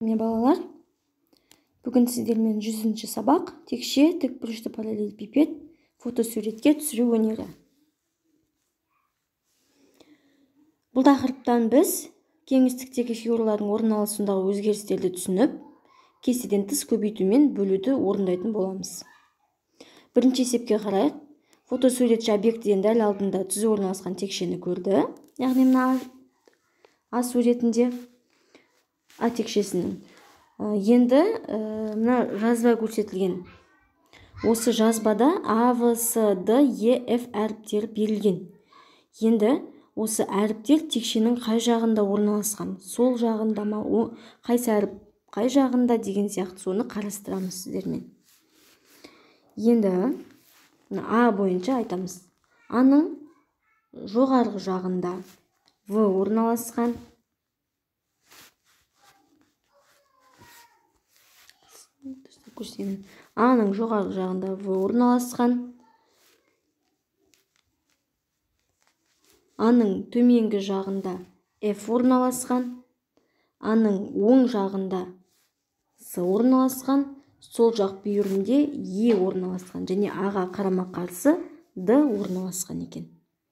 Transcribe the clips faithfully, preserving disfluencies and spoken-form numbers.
Мен балалар, бүгін сіздермен жүзінші сабақ текше тікбұрышты параллелепипед фотосуретке түсіру өнері. Бұл тақырыптан біз кеңістіктегі фигуралардың орналасуындағы өзгерістерді түсініп, кестеден тыс көбейту мен бөлуді орындайтын боламыз. Бірінші есепке қарайық. Фотосуретші объектіден дәл алдында түзу орналасқан текшені көрді. Яғни мына А суретінде А текшесінің. Енді мына жазба көрсетілген. Осы жазбада А, В, С, Д, Е, Ф әріптері берілген. Енді осы әріптер текшенің қай жағында орналасқан, сол жағында ма, қайсы әріп қай жағында деген сияқты соны қарастырамыз сіздермен. Енді А бойынша айтамыз. А-ның жоғарғы жағында В орналасқан. А-ның жоғарғы жағында В орналасқан. А-ның төменгі жағында F орналасқан. А-ның оң жағында С орналасқан. Сол жақ бүйірінде Е орналасқан. Және А-ға қарама қарсы Д орналасқан екен.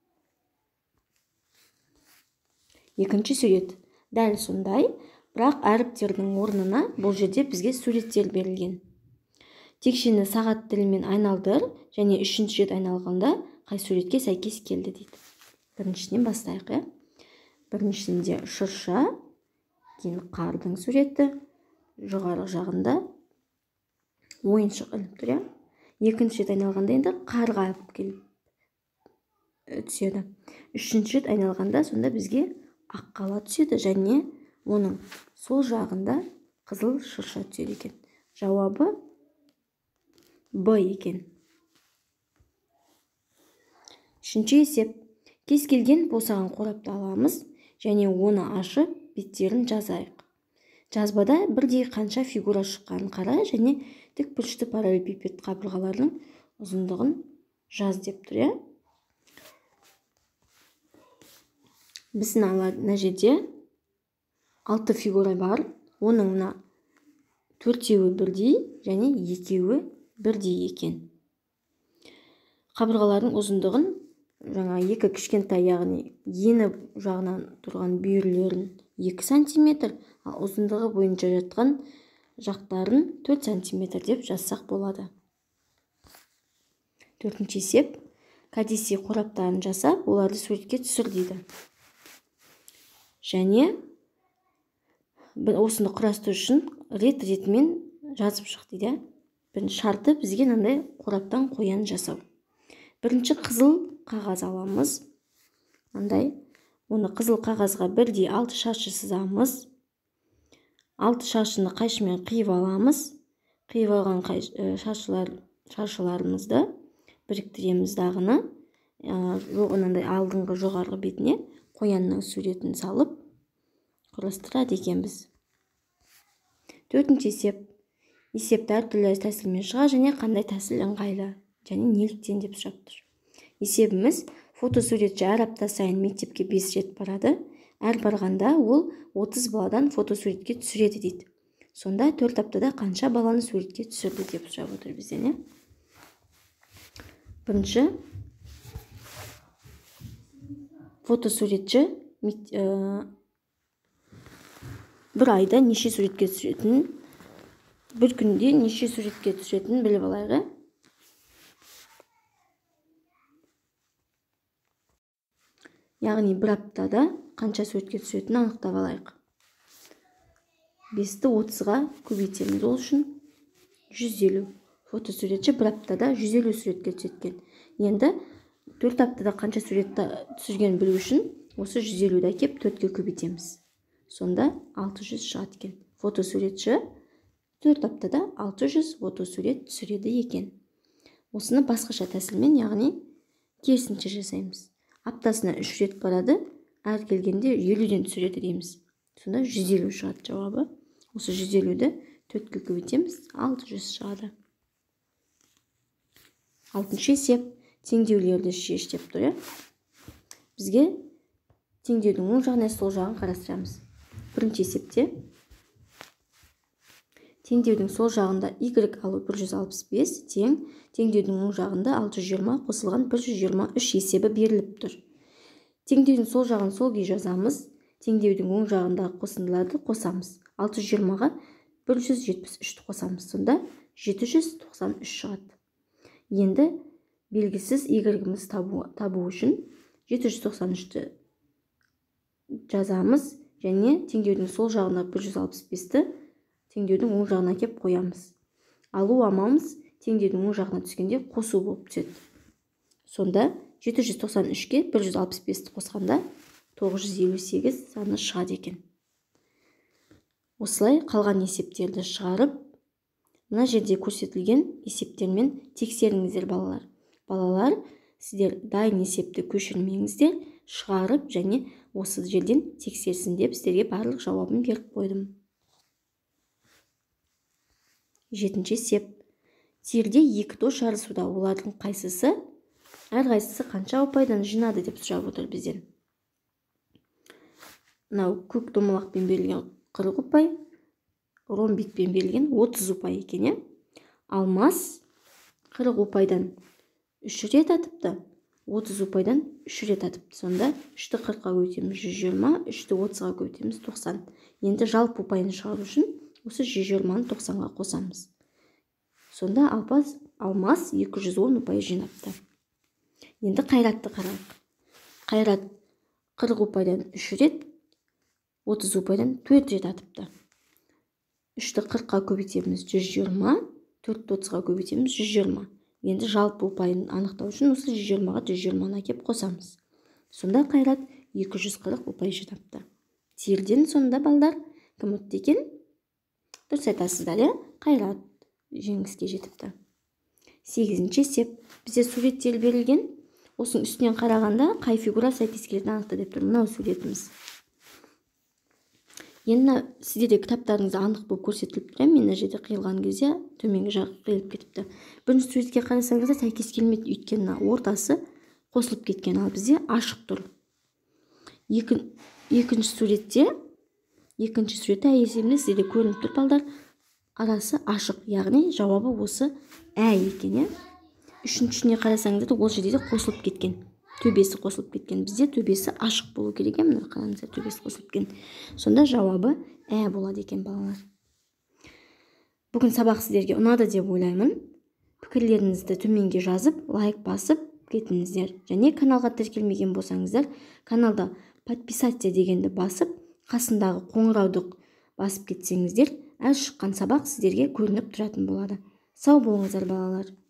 Екінші сурет. Дәл сондай, бірақ әріптердің орнына бұл жерде бізге суреттер берілген. Текшені сағат тілімен айналдыр, және үшінші рет айналғанда қай суретке сәйкес келді дейді. Біріншіден бастайық, е? Біріншісінде шырша, кейін қардың суреті, жоғарғы жағында ойыншық іліп тұр, е? Екінші рет айналғанда енді қарға алып келіп түседі. Үшінші рет айналғанда сонда бізге ақ қала түседі, және оның сол жағында қызыл шырша түседі екен. Жауабы Б екен. Үшінші есеп. Кез келген босаған қорапты аламыз, және оны ашып, беттерін жазайық. Жазбада бірдей қанша фигура шыққанын қара, және тікбұрышты параллелепипед қабырғаларының ұзындығын жаз деп тұр, е? Біздің мына жерде алты фигура бар. Оның мына төртеуі бірдей, және екеуі бірдей екен. Қабырғалардың ұзындығын жаңа екі кішкентай, яғни ені жағынан тұрған бүйірлерін екі сантиметр, ал ұзындығы бойынша жатқан жақтарын төрт сантиметр деп жазсақ болады. Төртінші есеп. Кәдесый қораптарын жасап, оларды суретке түсір дейді. Және осыны құрастыру үшін рет-ретімен жазып шық дейді. Бірінші шарты бізге мынандай қораптан қоян жасау. Бірінші қызыл қағаз аламыз. Мынандай. Оны қызыл қағазға бірдей алты шаршы сызамыз. Алты шаршыны қайшымен қиып аламыз. Қиып алған шаршыларымызды біріктіреміз дағыны. Мынандай алдыңғы жоғарғы бетіне қоянның суретін салып құрастырады екенбіз. Төртінші есеп. Есепті әртүрлі тәсілмен шыға, және қандай тәсіл ыңғайлы, және неліктен деп сұрап тұр. Есебіміз: фотосуретші әр апта сайын мектепке бес рет барады. Әр барғанда ол отыз баладан фотосуретке түсіреді дейді. Сонда төрт аптада қанша баланы суретке түсірді деп сұрап отыр бізден, е? Бірінші, фотосуретші бір айда неше суретке түсіретінін, бір күнде неше суретке түсіретінін біліп алайық. Яғни бір аптада қанша суретке түсіретінін анықтап алайық. бесті отызға көбейтеміз. Ол үшін жүз елу. Фотосуретші бір аптада жүз елу суретке түсеткен. Енді төрт аптада қанша суретті түсірген білу үшін осы жүз елуді әкеп төртке көбейтеміз. Сонда алты жүз шығады екен. Фотосуретші төрт аптада алты жүз фотосурет түсіреді екен. Осыны басқаша тәсілмен, яғни керісінше жасаймыз. Аптасына үш рет барады, әр келгенде елуден түсіреді дейміз. Сонда жүз елу шығады жауабы. Осы жүз елуді төртке көбейтеміз, алты жүз шығады. Алтыншы есеп. Теңдеулерді шеш деп тұр. Бізге теңдеудің оң жағына сол жағын қарастырамыз. Бірінші есепте теңдеудің сол жағында y алу бір жүз алпыс бес тең теңдеудің оң жағында алты жүз жиырма қосылған бір жүз жиырма үш есебі беріліп тұр. Теңдеудің сол жағын сол күй жазамыз. Теңдеудің оң жағындағы қосындыларды қосамыз. алты жүз жиырмаға бір жүз жетпіс үшті қосамыз. Сонда жеті жүз тоқсан үш шығады. Енді белгісіз y-іміз табу, табу үшін жеті жүз тоқсан үшті жазамыз және теңдеудің сол жағына бір жүз алпыс бесті теңдеудің оң жағына кеп қоямыз. Алу амалымыз теңдеудің оң жағына түскенде қосу болып түседі. Сонда жеті жүз тоқсан үшке бір жүз алпыс бесті қосқанда тоғыз жүз елу сегіз саны шығады екен. Осылай қалған есептерді шығарып, мына жерде көрсетілген есептермен тексеріңіздер балалар. Балалар, сіздер дайын есепті көшірмеңіздер, шығарып және осы жерден тексерсін деп сіздерге барлық жауабын беріп қойдым. Жетінші есеп. Тиырде екі тос жарысуда, олардың қайсысы, әрқайсысы қанша ұпайдан жинады деп сұрап отыр бізден. Мынау көк домалақпен берілген қырық ұпай, ромбикпен берілген отыз ұпай екен. Алмас қырық ұпайдан үш рет атыпты, отыз ұпайдан үш рет атыпты. Сонда үшті қырыққа көбейтеміз жүз жиырма, үшті отызға көбейтеміз тоқсан. Енді жалпы ұпайын шығару үшін осы жүз жиырманы тоқсанға қосамыз. Сонда Алмас, Алмас екі жүз он ұпай жинапты. Енді Қайратты қарайық. Қайрат қырық ұпайдан үш рет, отыз ұпайдан төрт рет атыпты. үшті қырыққа көбейтеміз жүз жиырма, төртті отызға көбейтеміз жүз жиырма. Енді жалпы ұпайын анықтау үшін осы жүз жиырмаға жүз жиырманы әкеп қосамыз. Сонда Қайрат екі жүз қырық ұпай жинапты. Тиырден сонда балдар кім ұтты екен? Дұрыс айтасыздар, иә? Қайрат жеңіске жетіпті. Сегізінші есеп. Бізде суреттер берілген. Осының үстінен қарағанда қай фигура сәйкес келетінін анықта деп тұр. Мынау суретіміз. Енді сіздерде кітаптарыңызда анық болып көрсетіліп тұр. Мен мына жерде қиылған кезде төменгі жағы қиылып кетіпті. Бірінші суретке қарасаңыздар сәйкес келмейді, өйткені ортасы қосылып кеткен, ал бізде ашық тұр. Екі, екінші суретте, екінші суретте есебінде сіздерде көрініп тұр балдар, арасы ашық, яғни жауабы осы ә екен. Үшіншісіне қарасаңыздар ол жерде де қосылып кеткен. Төбесі қосылып кеткен. Бізде төбесі ашық болу керек. Мына қараңыздар, төбесі қосылып кеткен. Сонда жауабы ә болады екен балалар. Бүгін сабақ сіздерге ұнады деп ойлаймын. Пікірлеріңізді төменге жазып, лайк басып кетіңіздер. Және каналға тіркелмеген болсаңыздар, каналда подписаться дегенді басып, қасындағы қоңырауды басып кетсеңіздер, әр шыққан сабақ сіздерге көрініп тұратын болады. Сау болыңыздар балалар.